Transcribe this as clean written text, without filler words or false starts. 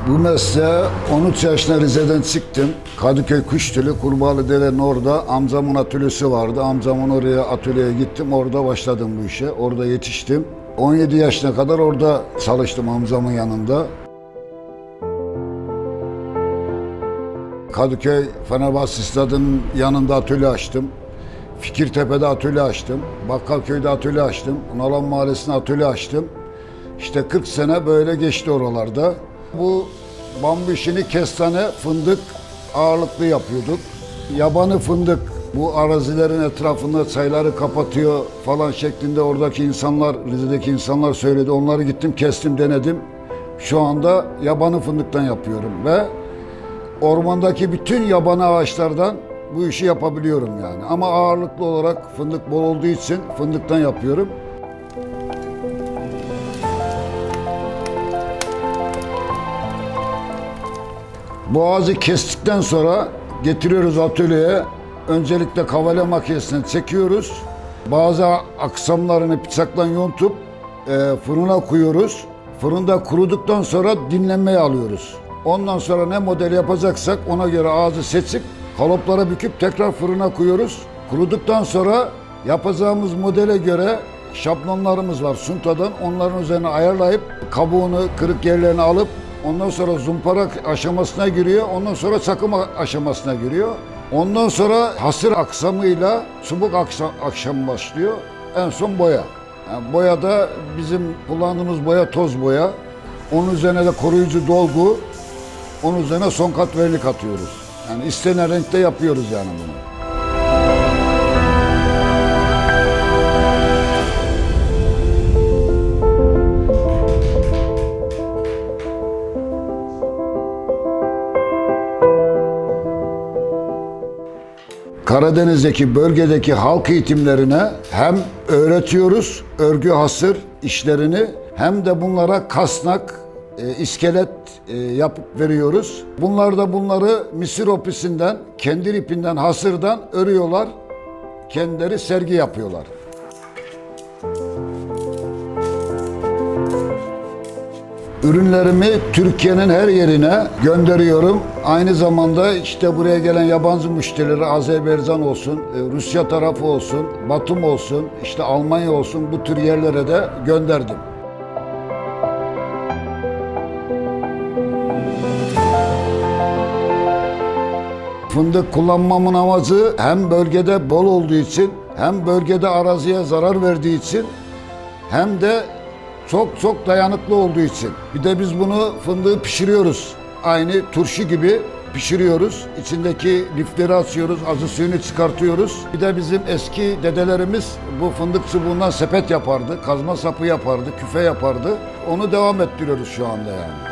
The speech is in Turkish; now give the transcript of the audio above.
Bu mesleğe 13 yaşında Rize'den çıktım. Kadıköy Kuştülü, Kurbağalıdere'nin orada amcamın atölyesi vardı. Amcamın oraya atölyeye gittim. Orada başladım bu işe. Orada yetiştim. 17 yaşına kadar orada çalıştım amcamın yanında. Kadıköy Fenerbahçe Stadı'nın yanında atölye açtım. Fikirtepe'de atölye açtım. Bakkalköy'de atölye açtım. Unalan Mahallesi'nde atölye açtım. İşte 40 sene böyle geçti oralarda. Bu bambu işini kestane, fındık ağırlıklı yapıyorduk. Yabani fındık bu arazilerin etrafında çayları kapatıyor falan şeklinde oradaki insanlar, Rize'deki insanlar söyledi. Onları gittim, kestim, denedim. Şu anda yabani fındıktan yapıyorum ve ormandaki bütün yabani ağaçlardan bu işi yapabiliyorum yani. Ama ağırlıklı olarak fındık bol olduğu için fındıktan yapıyorum. Bu ağacı kestikten sonra getiriyoruz atölyeye. Öncelikle kavale makinesine çekiyoruz. Bazı aksamlarını bıçakla yontup fırına koyuyoruz. Fırında kuruduktan sonra dinlenmeye alıyoruz. Ondan sonra ne model yapacaksak ona göre ağacı seçip kalıplara büküp tekrar fırına koyuyoruz. Kuruduktan sonra yapacağımız modele göre şablonlarımız var suntadan. Onların üzerine ayarlayıp kabuğunu, kırık yerlerini alıp ondan sonra zumpara aşamasına giriyor. Ondan sonra çakım aşamasına giriyor. Ondan sonra hasır aksamıyla çubuk akşamı başlıyor. En son boya. Yani boyada bizim kullandığımız boya toz boya. Onun üzerine de koruyucu dolgu. Onun üzerine son kat vernik atıyoruz. Yani istenen renkte yapıyoruz yani bunu. Karadeniz'deki bölgedeki halk eğitimlerine hem öğretiyoruz örgü hasır işlerini hem de bunlara kasnak, iskelet yapıp veriyoruz. Bunlar da bunları misir opisinden, kendir ipinden, hasırdan örüyorlar. Kendileri sergi yapıyorlar. Ürünlerimi Türkiye'nin her yerine gönderiyorum. Aynı zamanda işte buraya gelen yabancı müşterileri Azerbaycan olsun, Rusya tarafı olsun, Batum olsun, işte Almanya olsun bu tür yerlere de gönderdim. Fındık kullanmamın amacı hem bölgede bol olduğu için, hem bölgede araziye zarar verdiği için, hem de çok dayanıklı olduğu için. Bir de biz bunu fındığı pişiriyoruz. Aynı turşu gibi pişiriyoruz. İçindeki lifleri açıyoruz, acı suyunu çıkartıyoruz. Bir de bizim eski dedelerimiz bu fındık çubuğundan sepet yapardı, kazma sapı yapardı, küfe yapardı. Onu devam ettiriyoruz şu anda yani.